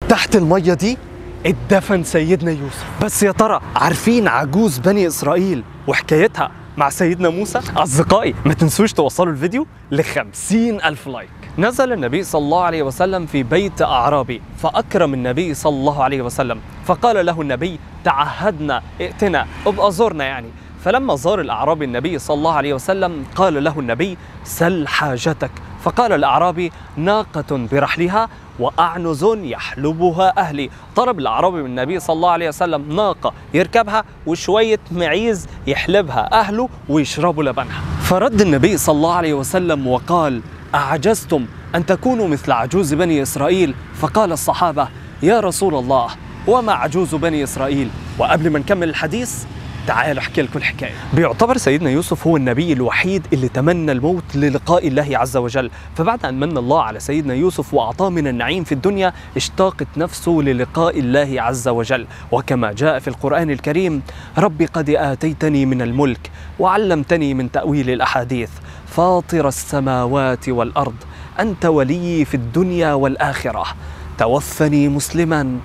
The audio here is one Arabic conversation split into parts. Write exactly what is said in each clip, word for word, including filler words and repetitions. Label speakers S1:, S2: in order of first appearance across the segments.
S1: تحت المية دي اتدفن سيدنا يوسف. بس يا ترى عارفين عجوز بني إسرائيل وحكايتها مع سيدنا موسى؟ أصدقائي ما تنسوش توصلوا الفيديو لخمسين ألف لايك. نزل النبي صلى الله عليه وسلم في بيت أعرابي فأكرم النبي صلى الله عليه وسلم، فقال له النبي: تعهدنا، ائتنا، ابقى زورنا يعني. فلما زار الأعرابي النبي صلى الله عليه وسلم قال له النبي: سل حاجتك. فقال الأعرابي: ناقة برحلها وأعنز يحلبها أهلي. طلب الأعرابي من النبي صلى الله عليه وسلم ناقة يركبها وشوية معيز يحلبها أهله ويشربوا لبنها. فرد النبي صلى الله عليه وسلم وقال: أعجزتم أن تكونوا مثل عجوز بني إسرائيل؟ فقال الصحابة: يا رسول الله وما عجوز بني إسرائيل؟ وقبل ما نكمل الحديث تعالوا احكي لكم الحكايه. بيعتبر سيدنا يوسف هو النبي الوحيد اللي تمنى الموت للقاء الله عز وجل، فبعد ان من الله على سيدنا يوسف واعطاه من النعيم في الدنيا اشتاقت نفسه للقاء الله عز وجل، وكما جاء في القرآن الكريم: ربي قد آتيتني من الملك وعلمتني من تأويل الأحاديث فاطر السماوات والأرض أنت ولي في الدنيا والآخرة توفني مسلما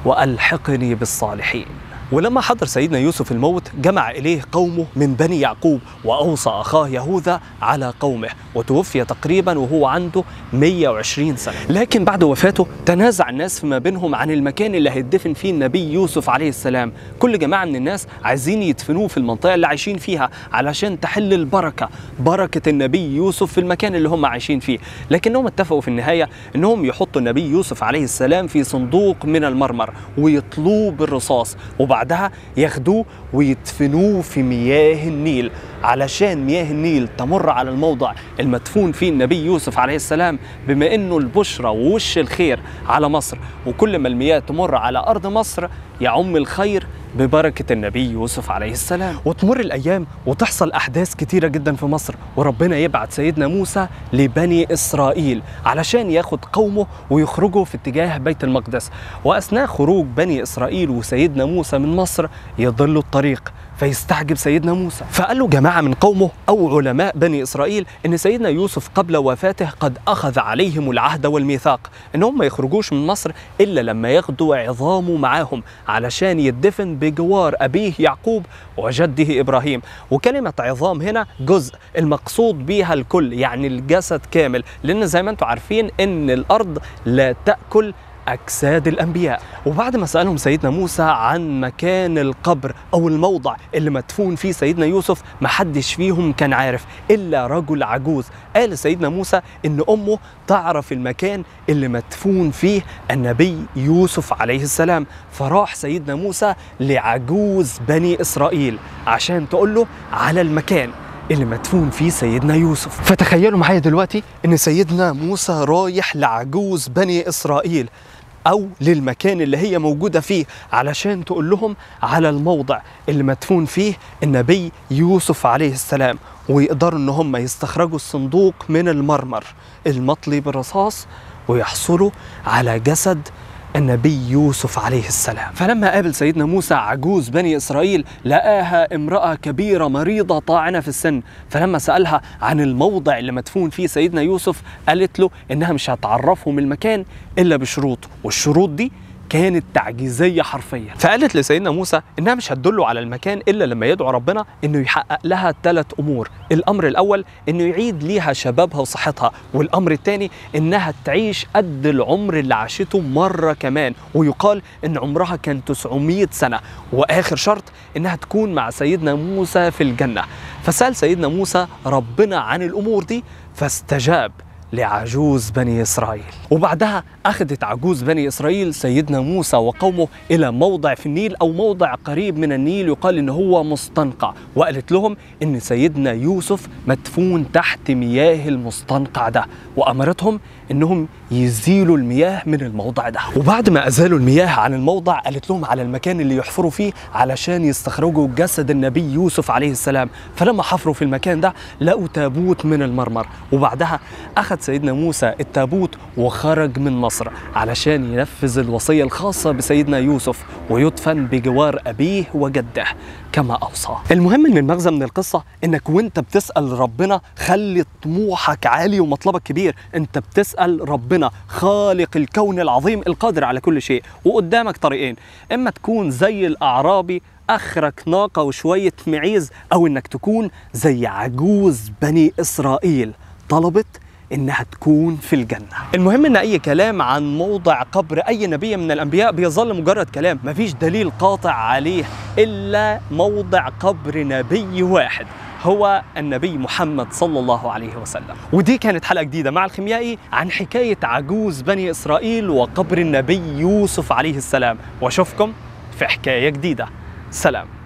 S1: وألحقني بالصالحين. ولما حضر سيدنا يوسف الموت جمع إليه قومه من بني يعقوب وأوصى أخاه يهوذا على قومه، وتوفي تقريبا وهو عنده مئة وعشرين سنة. لكن بعد وفاته تنازع الناس فيما بينهم عن المكان اللي هيدفن فيه النبي يوسف عليه السلام. كل جماعة من الناس عايزين يدفنوه في المنطقة اللي عايشين فيها علشان تحل البركة، بركة النبي يوسف في المكان اللي هم عايشين فيه. لكنهم اتفقوا في النهاية انهم يحطوا النبي يوسف عليه السلام في صندوق من المرمر ويطلوه بالرصاص، وبعدها ياخدوه ويدفنوه في مياه النيل علشان مياه النيل تمر على الموضع المدفون فيه النبي يوسف عليه السلام، بما انه البشرى ووش الخير على مصر، وكل ما المياه تمر على ارض مصر يعم الخير ببركة النبي يوسف عليه السلام. وتمر الأيام وتحصل أحداث كتيرة جدا في مصر، وربنا يبعت سيدنا موسى لبني إسرائيل علشان ياخد قومه ويخرجوا في اتجاه بيت المقدس. وأثناء خروج بني إسرائيل وسيدنا موسى من مصر يضل الطريق، فيستعجب سيدنا موسى، فقال له جماعة من قومه أو علماء بني إسرائيل إن سيدنا يوسف قبل وفاته قد أخذ عليهم العهد والميثاق إنهم ما يخرجوش من مصر إلا لما ياخدوا عظامه معاهم علشان يدفن بجوار أبيه يعقوب وجده إبراهيم. وكلمة عظام هنا جزء، المقصود بيها الكل، يعني الجسد كامل، لأن زي ما أنتم عارفين إن الأرض لا تأكل أجساد الأنبياء. وبعد ما سألهم سيدنا موسى عن مكان القبر أو الموضع اللي مدفون فيه سيدنا يوسف محدش فيهم كان عارف إلا رجل عجوز. قال سيدنا موسى إن أمه تعرف المكان اللي مدفون فيه النبي يوسف عليه السلام، فراح سيدنا موسى لعجوز بني إسرائيل عشان تقول له على المكان اللي مدفون فيه سيدنا يوسف. فتخيلوا معايا دلوقتي إن سيدنا موسى رايح لعجوز بني إسرائيل أو للمكان اللي هي موجودة فيه علشان تقول لهم على الموضع اللي مدفون فيه النبي يوسف عليه السلام، ويقدروا إن هم يستخرجوا الصندوق من المرمر المطلي بالرصاص ويحصلوا على جسد النبي يوسف عليه السلام. فلما قابل سيدنا موسى عجوز بني إسرائيل لقاها امرأة كبيرة مريضة طاعنة في السن، فلما سألها عن الموضع اللي مدفون فيه سيدنا يوسف قالت له إنها مش هتعرفهم المكان إلا بشروط، والشروط دي كانت تعجيزية حرفيا. فقالت لسيدنا موسى إنها مش هتدله على المكان إلا لما يدعو ربنا إنه يحقق لها ثلاث أمور. الأمر الأول إنه يعيد ليها شبابها وصحتها، والأمر الثاني إنها تعيش قد العمر اللي عاشته مرة كمان، ويقال إن عمرها كان تسعمئة سنة، وآخر شرط إنها تكون مع سيدنا موسى في الجنة. فسأل سيدنا موسى ربنا عن الأمور دي فاستجاب لعجوز بني إسرائيل. وبعدها أخذت عجوز بني إسرائيل سيدنا موسى وقومه إلى موضع في النيل أو موضع قريب من النيل يقال إن هو مستنقع، وقالت لهم إن سيدنا يوسف مدفون تحت مياه المستنقع ده، وأمرتهم إنهم يزيلوا المياه من الموضع ده. وبعد ما أزالوا المياه عن الموضع قالت لهم على المكان اللي يحفروا فيه علشان يستخرجوا جسد النبي يوسف عليه السلام. فلما حفروا في المكان ده لقوا تابوت من المرمر، وبعدها أخذ سيدنا موسى التابوت وخرج من مصر علشان ينفذ الوصية الخاصة بسيدنا يوسف ويدفن بجوار أبيه وجده. كما أوصى. المهم إن المغزى من القصة إنك وإنت بتسأل ربنا خلي طموحك عالي ومطلبك كبير. أنت بتسأل ربنا خالق الكون العظيم القادر على كل شيء، وقدامك طريقين: إما تكون زي الأعرابي أخرك ناقة وشوية معيز، أو إنك تكون زي عجوز بني إسرائيل طلبت إنها تكون في الجنة. المهم إن أي كلام عن موضع قبر أي نبي من الأنبياء بيظل مجرد كلام، مفيش دليل قاطع عليه إلا موضع قبر نبي واحد، هو النبي محمد صلى الله عليه وسلم. ودي كانت حلقة جديدة مع الخيميائي عن حكاية عجوز بني إسرائيل وقبر النبي يوسف عليه السلام، وأشوفكم في حكاية جديدة. سلام.